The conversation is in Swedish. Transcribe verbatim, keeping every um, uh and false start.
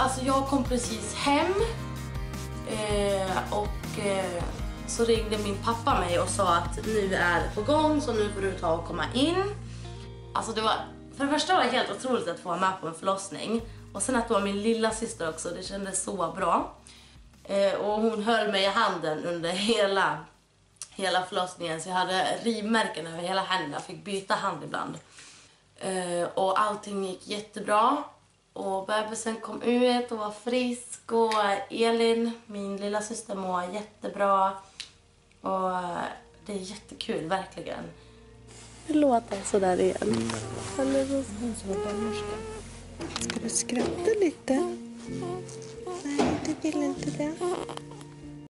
Alltså jag kom precis hem eh, och eh, så ringde min pappa mig och sa att nu är det på gång, så nu får du ta och komma in. Alltså det var, för det första var det helt otroligt att få vara med på en förlossning. Och sen att det var min lilla syster också, det kändes så bra. Eh, och hon höll mig i handen under hela, hela förlossningen, så jag hade rivmärken över hela händerna, jag fick byta hand ibland. Eh, och allting gick jättebra. Och bebisen kom ut och var frisk. Och Elin, min lilla syster, mår jättebra. Och det är jättekul, verkligen. Det låter så där igen. Mm. Eller så som en barnmorska. Ska du skratta lite? Nej, du vill inte det.